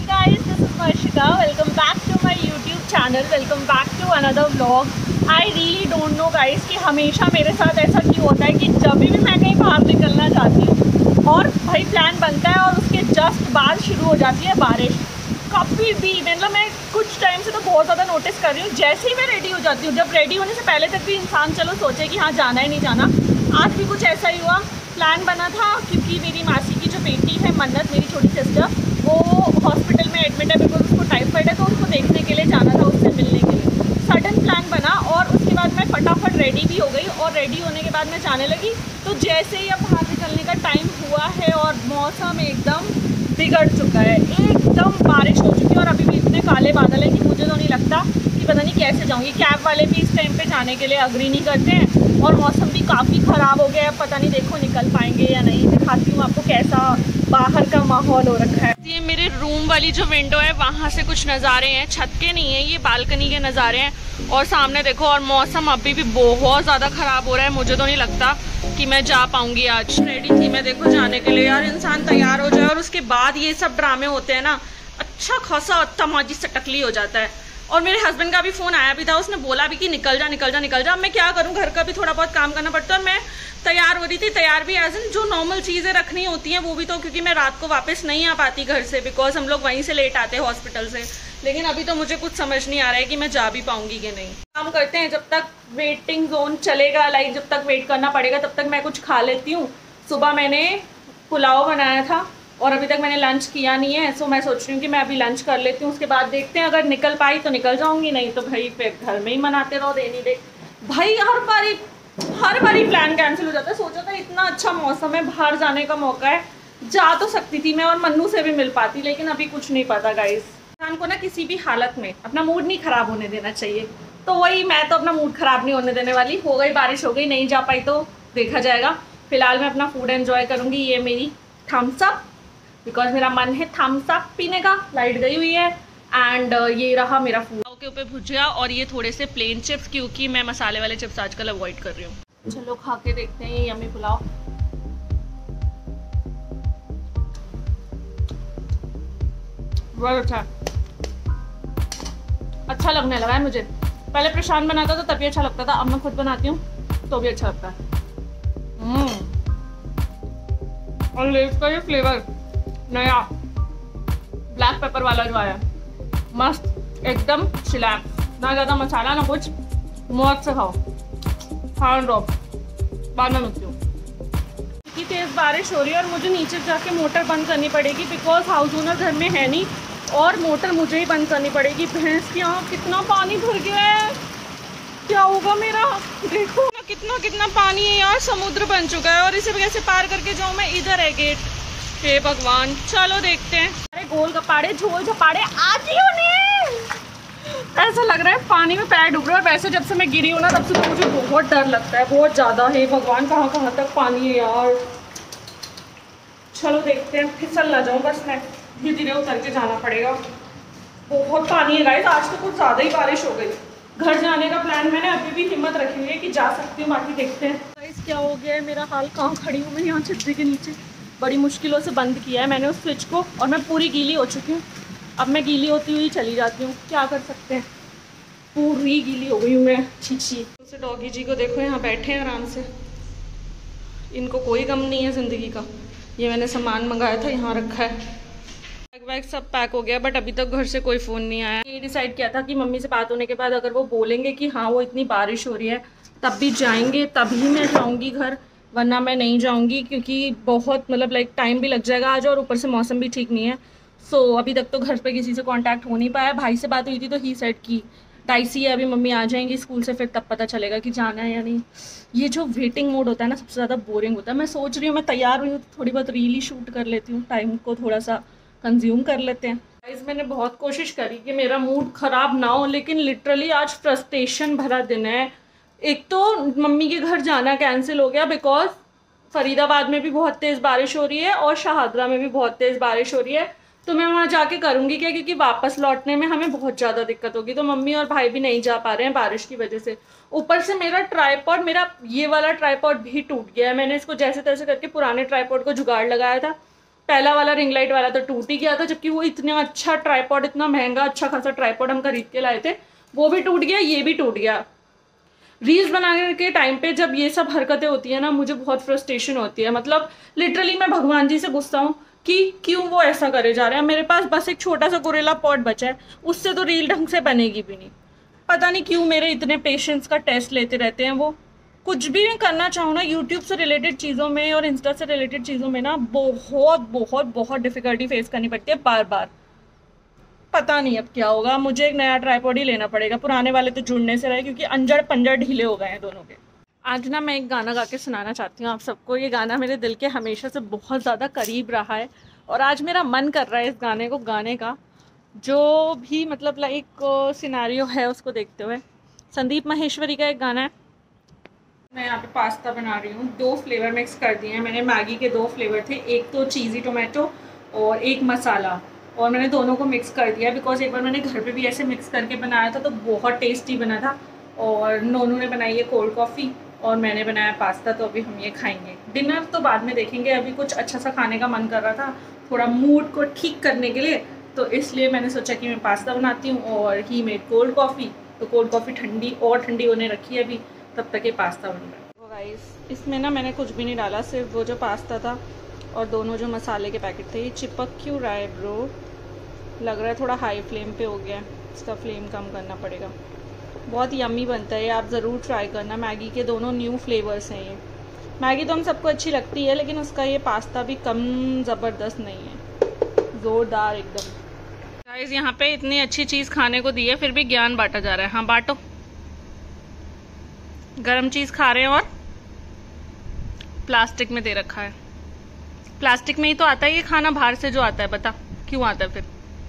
guys, this is Varshika. Welcome back to my YouTube channel. Welcome back to another vlog. I really don't know guys कि हमेशा मेरे साथ ऐसा क्यों होता है कि जब भी मैं कहीं बाहर निकलना चाहती हूँ और भाई प्लान बनता है और उसके जस्ट बाद शुरू हो जाती है बारिश। कभी भी मतलब मैं कुछ टाइम से तो बहुत ज़्यादा नोटिस कर रही हूँ, जैसे ही मैं रेडी हो जाती हूँ, जब रेडी होने से पहले तक भी इंसान चलो सोचे कि हाँ जाना है नहीं जाना। आज भी कुछ ऐसा ही हुआ। प्लान बना था क्योंकि मेरी मासी की जो बेटी है मन्नत, मेरी छोटी सिस्टर, वो हॉस्पिटल में एडमिट है बिकॉज उसको टाइफाइड है, तो उसको देखने के लिए जाना था, उससे मिलने के लिए। सडन प्लान बना और उसके बाद मैं फटाफट रेडी भी हो गई और रेडी होने के बाद मैं जाने लगी। तो जैसे ही अब बाहर निकलने का टाइम हुआ है और मौसम एकदम बिगड़ चुका है, एकदम बारिश हो चुकी है और अभी भी इतने काले बादल हैं कि मुझे तो नहीं लगता कि पता नहीं कैसे जाऊँगी। कैब वाले भी इस टाइम पे जाने के लिए अग्री नहीं करते हैं और मौसम भी काफ़ी ख़राब हो गया है। पता नहीं देखो निकल पाएंगे या नहीं। दिखाती हूँ आपको कैसा बाहर का माहौल हो रखा है। ये मेरे रूम वाली जो विंडो है वहाँ से कुछ नज़ारे हैं, छत के नहीं है, ये बालकनी के नज़ारे हैं। और सामने देखो, और मौसम अभी भी बहुत ज़्यादा ख़राब हो रहा है। मुझे तो नहीं लगता कि मैं जा पाऊंगी आज। रेडी थी मैं देखो जाने के लिए। यार इंसान तैयार हो जाए और उसके बाद ये सब ड्रामे होते हैं ना, अच्छा खासा तमाजी से टकली हो जाता है। और मेरे हस्बैंड का भी फ़ोन आया भी था, उसने बोला भी कि निकल जा निकल जा निकल जा। मैं क्या करूं, घर का भी थोड़ा बहुत काम करना पड़ता है। और मैं तैयार हो रही थी, तैयार भी एज इन जो नॉर्मल चीज़ें रखनी होती हैं वो भी, तो क्योंकि मैं रात को वापस नहीं आ पाती घर से, बिकॉज हम लोग वहीं से लेट आते हैं हॉस्पिटल से। लेकिन अभी तो मुझे कुछ समझ नहीं आ रहा है कि मैं जा भी पाऊंगी कि नहीं। काम करते हैं, जब तक वेटिंग जोन चलेगा, लाइक जब तक वेट करना पड़ेगा तब तक मैं कुछ खा लेती हूँ। सुबह मैंने पुलाव बनाया था और अभी तक मैंने लंच किया नहीं है, सो मैं सोच रही हूँ कि मैं अभी लंच कर लेती हूँ। उसके बाद देखते हैं, अगर निकल पाई तो निकल जाऊँगी, नहीं तो भाई फिर घर में ही मनाते रहो रेनी डे। भाई हर बारी प्लान कैंसिल हो जाता है। सोचा था इतना अच्छा मौसम है, बाहर जाने का मौका है, जा तो सकती थी मैं और मन्नू से भी मिल पाती, लेकिन अभी कुछ नहीं पता गाइस। इंसान को ना किसी भी हालत में अपना मूड नहीं ख़राब होने देना चाहिए। तो वही, मैं तो अपना मूड ख़राब नहीं होने देने वाली। हो गई बारिश, हो गई, नहीं जा पाई तो देखा जाएगा। फिलहाल मैं अपना फूड एंजॉय करूँगी। ये मेरी थम्स अप, बिकॉज मेरा मन है थम्स अप पीने का। लाइट गई हुई है एंड ये रहा मेरा फूड के ऊपर भुजिया और ये थोड़े से प्लेन चिप्स, क्योंकि मैं मसाले वाले चिप्स आजकल अवॉइड कर रही हूँ। चलो खा के देखते हैं ये यम्मी पुलाव। बहुत अच्छा लगने लगा है मुझे। पहले प्रशांत बनाता था तभी अच्छा लगता था, अब मैं खुद बनाती हूँ तो भी अच्छा लगता है। और लेस का ये फ्लेवर नया ब्लैक पेपर वाला जो आया, मस्त एकदम चिलैप, ना ज़्यादा मसाला ना कुछ, मौत से खाओ। खान ड्रॉप बाद में मिलती हूँ। इतनी तेज़ बारिश हो रही है और मुझे नीचे जाके मोटर बंद करनी पड़ेगी, बिकॉज हाउस ओनर घर में है नहीं और मोटर मुझे ही बंद करनी पड़ेगी। भैंस के यहाँ कितना पानी भर गया है, क्या होगा मेरा। देखो कितना कितना पानी है यार, समुद्र बन चुका है और इसे कैसे पार करके जाऊँ मैं। इधर है गेट, हे भगवान। चलो देखते हैं। अरे गोल गपाड़े झोल झपाड़े आज ही होने, ऐसा लग रहा है पानी में पैर डूब रहा है। और वैसे जब से मैं गिरी हूँ ना तब से तो मुझे बहुत डर लगता है, बहुत ज़्यादा। हे भगवान, कहाँ कहाँ तक पानी है यार। चलो देखते हैं, फिसल ना जाऊँ बस। मैं धीरे धीरे उतर के जाना पड़ेगा। बहुत पानी है गाइस, आज तो कुछ ज़्यादा ही बारिश हो गई। घर जाने का प्लान मैंने अभी भी हिम्मत रखी हुई है कि जा सकती हूँ, बाकी देखते हैं। गाइस क्या हो गया है मेरा हाल, कहाँ खड़ी हूँ मैं, यहाँ छतरी के नीचे। बड़ी मुश्किलों से बंद किया है मैंने उस स्विच को और मैं पूरी गीली हो चुकी हूँ। अब मैं गीली होती हुई चली जाती हूँ, क्या कर सकते हैं, पूरी गीली हो गई हूँ मैं। छी। उसे डॉगी जी को देखो, यहाँ बैठे हैं आराम से, इनको कोई गम नहीं है ज़िंदगी का। ये मैंने सामान मंगाया था, यहाँ रखा है। बैग सब पैक हो गया, बट अभी तक घर से कोई फ़ोन नहीं आया। ये डिसाइड किया था कि मम्मी से बात होने के बाद अगर वो बोलेंगे कि हाँ वो इतनी बारिश हो रही है तब भी जाएंगे, तभी मैं जाऊँगी घर, वरना मैं नहीं जाऊँगी, क्योंकि बहुत मतलब लाइक टाइम भी लग जाएगा आज और ऊपर से मौसम भी ठीक नहीं है। सो अभी तक तो घर पे किसी से कांटेक्ट हो नहीं पाया। भाई से बात हुई थी तो ही सेड की डाइसी है, अभी मम्मी आ जाएंगी स्कूल से, फिर तब पता चलेगा कि जाना है या नहीं। ये जो वेटिंग मोड होता है ना सबसे ज़्यादा बोरिंग होता है। मैं सोच रही हूँ मैं तैयार हुई हूँ तो थोड़ी बहुत रील ही शूट कर लेती हूँ, टाइम को थोड़ा सा कंज्यूम कर लेते हैं। गाइस मैंने बहुत कोशिश करी कि मेरा मूड ख़राब ना हो, लेकिन लिटरली आज फ्रस्ट्रेशन भरा दिन है। एक तो मम्मी के घर जाना कैंसिल हो गया बिकॉज फरीदाबाद में भी बहुत तेज़ बारिश हो रही है और शाहदरा में भी बहुत तेज़ बारिश हो रही है। तो मैं वहाँ जाके करूँगी क्या, क्योंकि वापस लौटने में हमें बहुत ज़्यादा दिक्कत होगी। तो मम्मी और भाई भी नहीं जा पा रहे हैं बारिश की वजह से। ऊपर से मेरा ट्राइपॉड, ये वाला ट्राइपॉड भी टूट गया है। मैंने इसको जैसे तैसे करके पुराने ट्राइपॉड को जुगाड़ लगाया था पहला वाला रिंग लाइट वाला तो टूट ही गया था, जबकि वो इतना अच्छा ट्राइपॉड, इतना महंगा अच्छा खासा ट्राइपॉड हम खरीद के लाए थे, वो भी टूट गया, ये भी टूट गया। रील्स बनाने के टाइम पे जब ये सब हरकतें होती है ना, मुझे बहुत फ्रस्ट्रेशन होती है। मतलब लिटरली मैं भगवान जी से गुस्सा हूँ कि क्यों वो ऐसा करे जा रहे हैं। मेरे पास बस एक छोटा सा गोरेला पॉट बचा है, उससे तो रील ढंग से बनेगी भी नहीं। पता नहीं क्यों मेरे इतने पेशेंस का टेस्ट लेते रहते हैं वो। कुछ भी मैं करना चाहूँ ना यूट्यूब से रिलेटेड चीज़ों में और इंस्टा से रिलेटेड चीज़ों में ना, बहुत बहुत बहुत डिफिकल्टी फेस करनी पड़ती है बार बार। पता नहीं अब क्या होगा, मुझे एक नया ट्राइपॉड ही लेना पड़ेगा, पुराने वाले तो जुड़ने से रहे, क्योंकि अंजड़ पंजड़ ढीले हो गए हैं दोनों के। आज ना मैं एक गाना गा के सुनाना चाहती हूँ आप सबको। ये गाना मेरे दिल के हमेशा से बहुत ज़्यादा करीब रहा है और आज मेरा मन कर रहा है इस गाने को गाने का, जो भी मतलब लाइक सिनेरियो है उसको देखते हुए। संदीप माहेश्वरी का एक गाना है। मैं यहाँ पे पास्ता बना रही हूँ, 2 फ्लेवर मिक्स कर दिए हैं मैंने। मैगी के 2 फ्लेवर थे, एक तो चीज़ी टोमेटो और एक मसाला, और मैंने दोनों को मिक्स कर दिया बिकॉज एक बार मैंने घर पे भी ऐसे मिक्स करके बनाया था तो बहुत टेस्टी बना था। और नोनू ने बनाई है कोल्ड कॉफ़ी और मैंने बनाया पास्ता, तो अभी हम ये खाएंगे। डिनर तो बाद में देखेंगे, अभी कुछ अच्छा सा खाने का मन कर रहा था थोड़ा मूड को ठीक करने के लिए, तो इसलिए मैंने सोचा कि मैं पास्ता बनाती हूँ और ही मेड कोल्ड कॉफ़ी। तो कोल्ड कॉफ़ी ठंडी और ठंडी होने रखी है अभी, तब तक ये पास्ता बन रहा है। तो गाइस इसमें ना मैंने कुछ भी नहीं डाला, सिर्फ वो जो पास्ता था और दोनों जो मसाले के पैकेट थे। ये चिपक क्यों रहा है ब्रो? लग रहा है थोड़ा हाई फ्लेम पे हो गया, इसका फ्लेम कम करना पड़ेगा। बहुत यम्मी बनता है ये, आप ज़रूर ट्राई करना। मैगी के दोनों न्यू फ्लेवर्स हैं ये। मैगी तो हम सबको अच्छी लगती है, लेकिन उसका ये पास्ता भी कम ज़बरदस्त नहीं है, ज़ोरदार एकदम। गाइस यहाँ पे इतनी अच्छी चीज़ खाने को दी है, फिर भी ज्ञान बांटा जा रहा है। हाँ बांटो। गरम चीज़ खा रहे हैं और प्लास्टिक में दे रखा है। प्लास्टिक में ही तो आता है ये खाना, बाहर से जो आता है बता क्यों आता है फिर?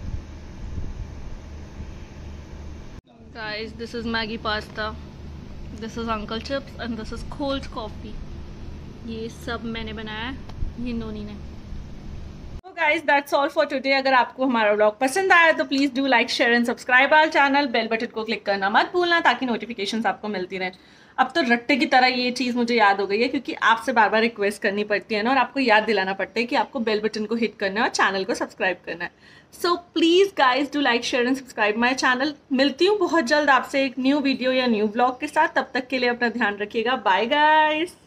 Guys, this is Maggi pasta, this is uncle chips and this is cold coffee. ये सब मैंने बनाया है, ये नोनी ने। So guys, that's all for today. अगर आपको हमारा व्लॉग पसंद आया तो please do like share and subscribe our channel. Bell button को क्लिक करना मत भूलना ताकि नोटिफिकेशंस आपको मिलती रहें। अब तो रट्टे की तरह ये चीज़ मुझे याद हो गई है, क्योंकि आपसे बार बार रिक्वेस्ट करनी पड़ती है ना, और आपको याद दिलाना पड़ता है कि आपको बेल बटन को हिट करना है और चैनल को सब्सक्राइब करना है। So please guys do like share and subscribe my channel. मिलती हूँ बहुत जल्द आपसे एक न्यू वीडियो या न्यू ब्लॉग के साथ, तब तक के लिए अपना ध्यान रखिएगा। Bye guys.